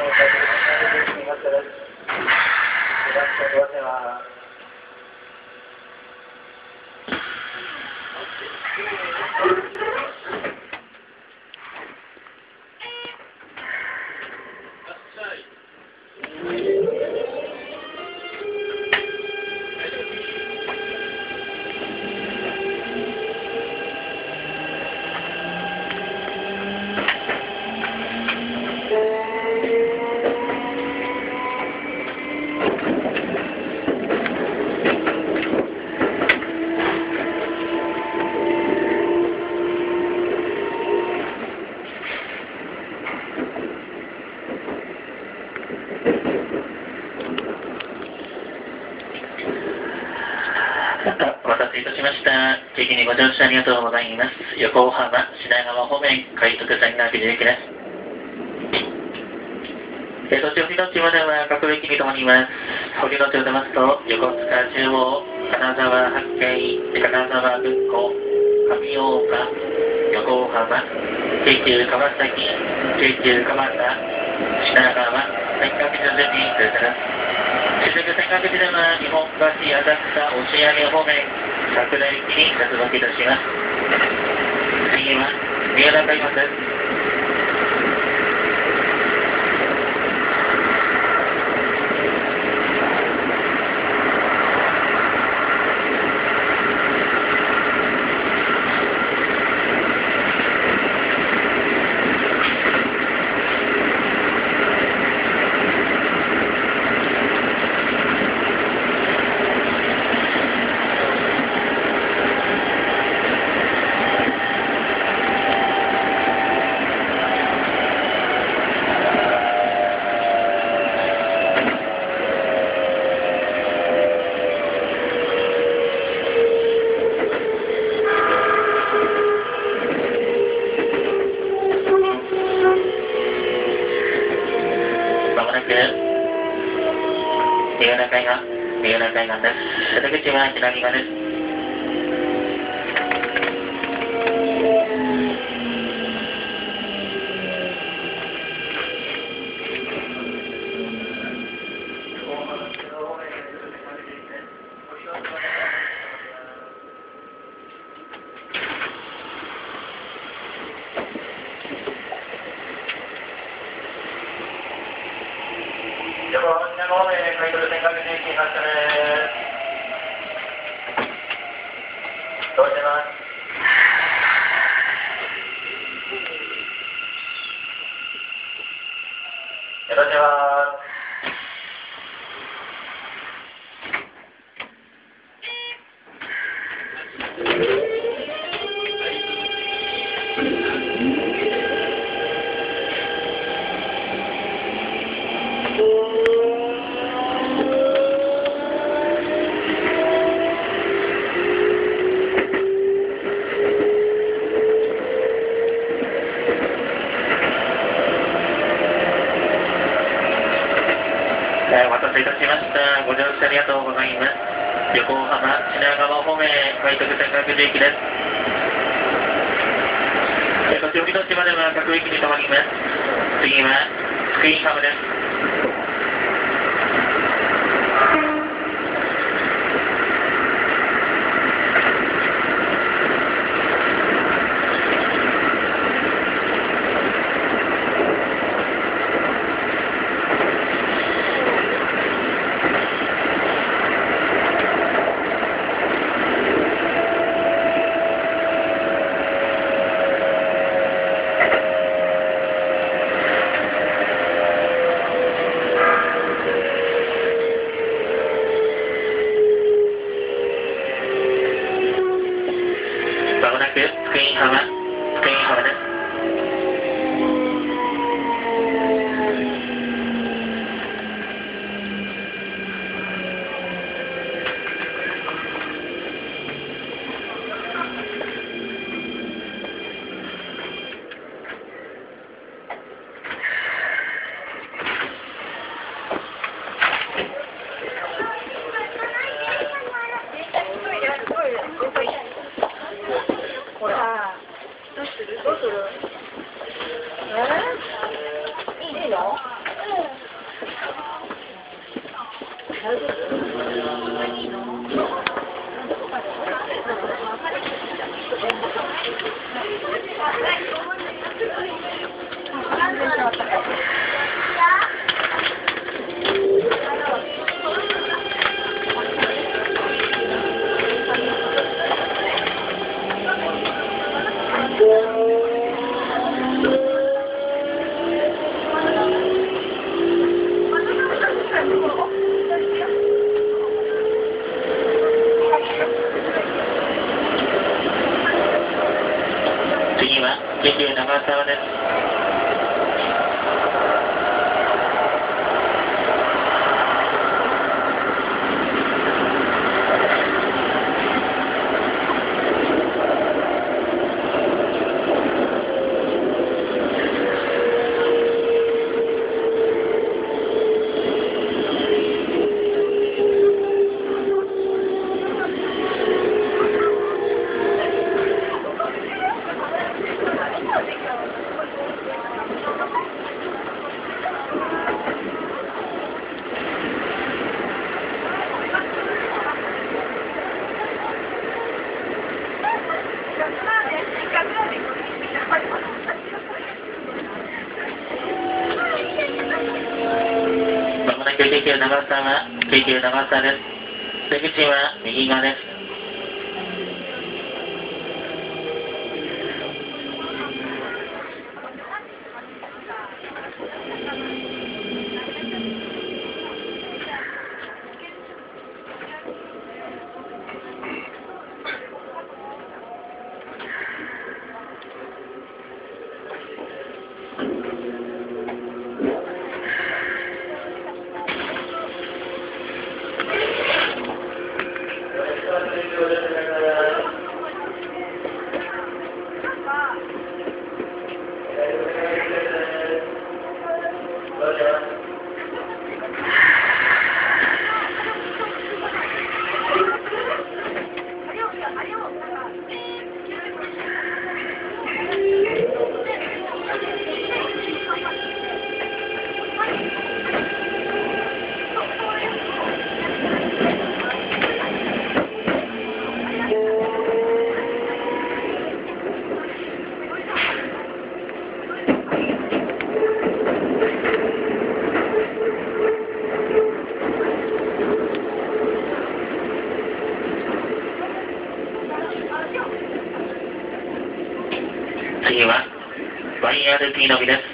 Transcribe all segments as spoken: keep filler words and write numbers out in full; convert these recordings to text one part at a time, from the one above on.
お待たせいたしました。地域にご乗車ありがとうございます。横浜、品川方面、快特産がくじ駅です。えー、途中、堀之内までは各駅に停まります。堀之内を出ますと、横須賀中央、金沢八景、金沢文庫、上大岡、横浜、京急川崎、京急蒲田、品川、せっかくの順に通過です。続く線各地では日本橋、浅草、押上方面、桜駅に接続いたします。次は三浦海岸です。三浦海岸、三浦海岸です。出口は左側です。横浜品川方面、快特線各駅発車です。どうしてます。よろしくお願いします。お待たせいたしました。ご乗車ありがとうございます。横浜、品川方面、快特線各駅です。途中、堀之内までは各駅に停まります。次は、福井浜です。まもなく福井浜、福井浜です。 ほら。 次は京急長沢です。まもなく京急長沢、京急長沢です。出口は右側です。次は ワイアールピー のみです。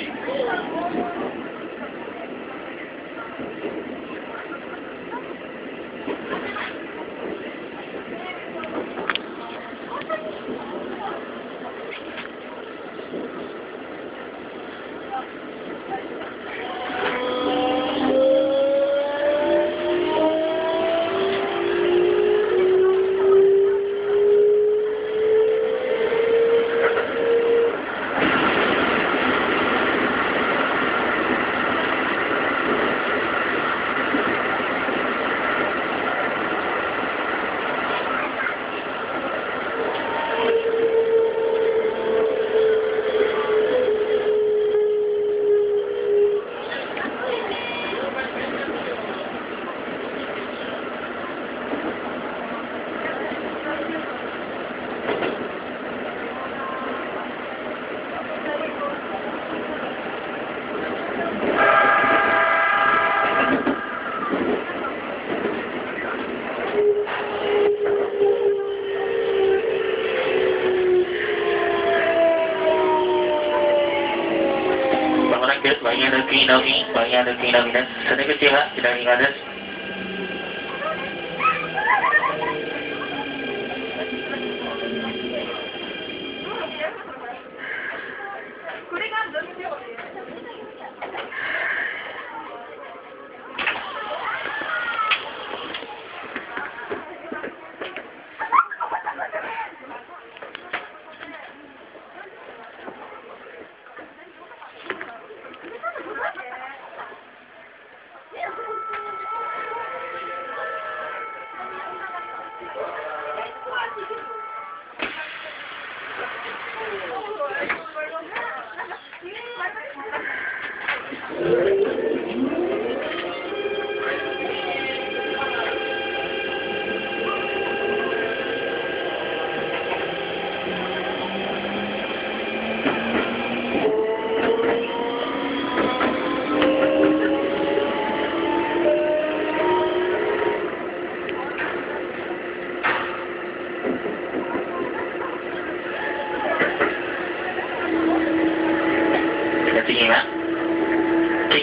ワイアールピー のみ、ワイアールピー のみです。出口は左側です。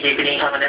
京急グリーン浜です。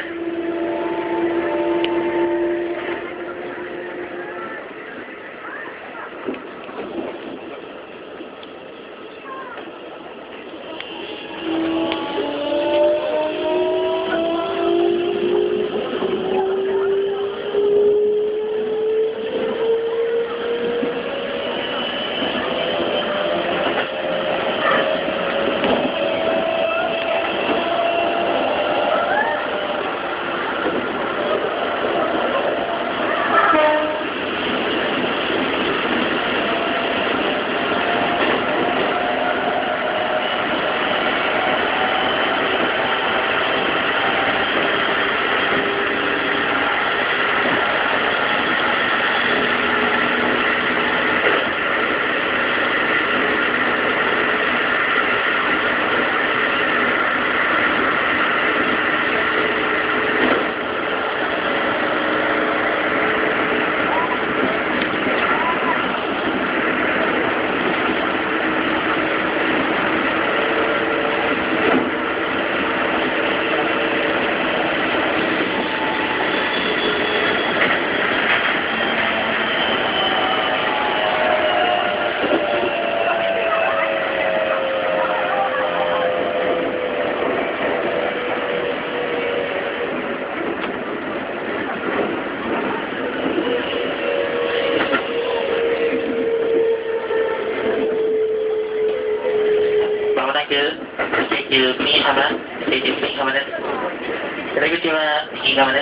京急グリーン浜、京急グリーン浜です。出口は右側です。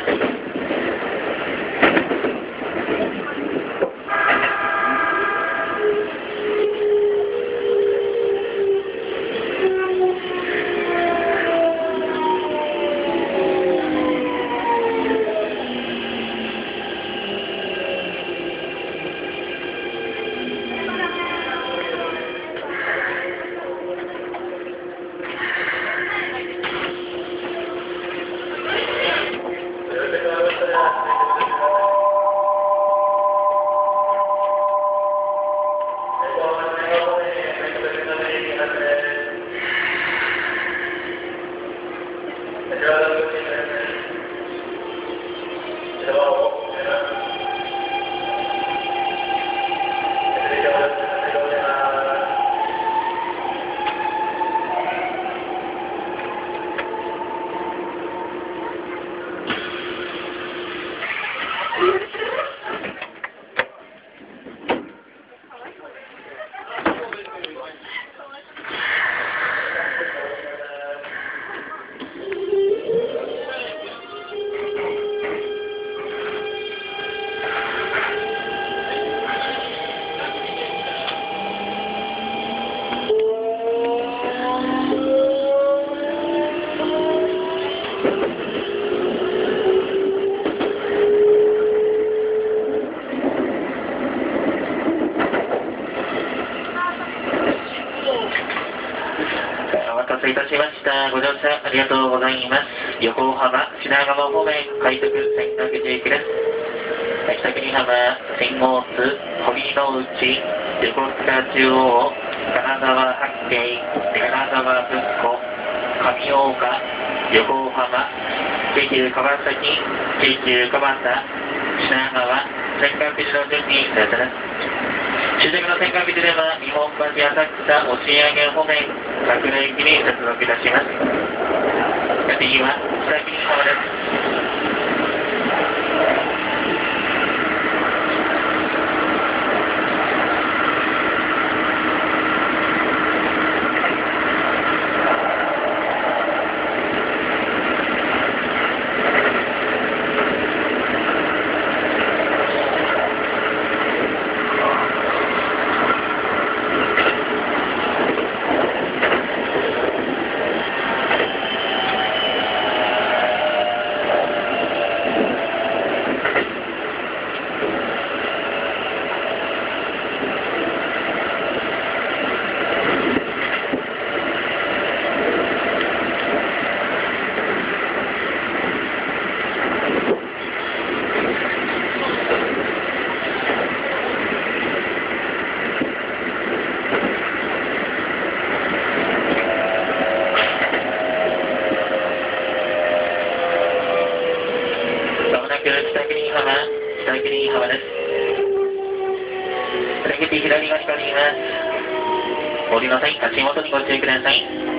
お待たせいたしました。ご乗車ありがとうございます。横浜品川方面快速千駄口行きです。北国浜、新大津、堀之内、横須賀中央、金沢八景、金沢文庫、上大岡、横浜、京急川崎、京急蒲田、品川、千賀口の準備されてます。終着の千賀口では日本橋浅草押上方面桜駅に接続いたします。次は北国浜です。 北国浜、北国浜です。出口左側に変わります。降りの際、足元にご注意ください。